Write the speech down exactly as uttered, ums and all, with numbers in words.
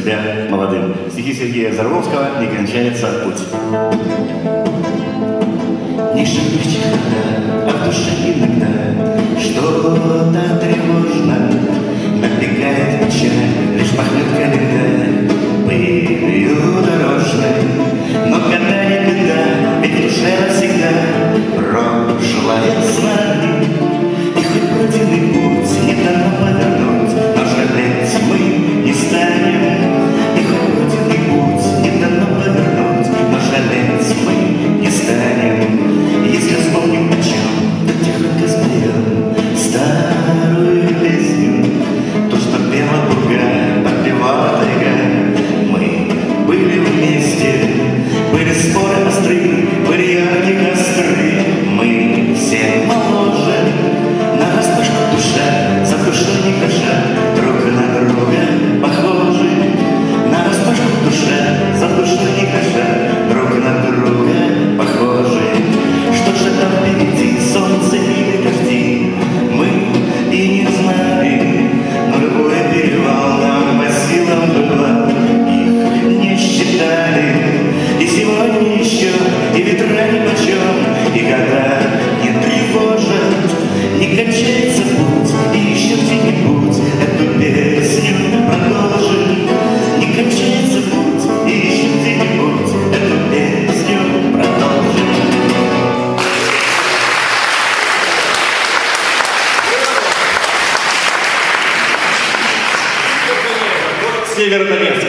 себя молодым. Стихи Сергея Зарвовского «Не кончается путь». Не шепчет, а в душе иногда что-то тревожно. Набегает печаль, лишь пахнет календарь пылью дорожной. Но когда не беда, ведь в душе навсегда прошлое с нами. И хоть пройденный путь не дано повернуть, но жалеть мы не станем. И хоть пройденный путь не дано повернуть, но жалеть мы не станем. Если вспомним о чем, то тихонько споем старую песню, то, что пела бурга, подпевала тайга. Мы были вместе, были споры острые, были яркие костры. Мы все моложе, на распашку душа, за душой не каша, друг на друга похожи. На распашку душа, за душой не каша, друг на друга похожи. Что же там впереди, солнце или дожди, мы и не знали, но любой перевал нам по силам было, их не считали. И сегодня еще, и ветра нипочем, и года не тревожат, не кончается путь, и еще где-нибудь эту песню продолжим. Не кончается путь, и еще где-нибудь эту песню продолжим. Северодонецк.